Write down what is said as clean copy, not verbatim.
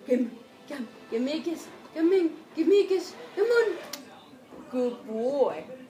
Come. Give me a kiss. Come in. Give me a kiss. Come on. Good boy.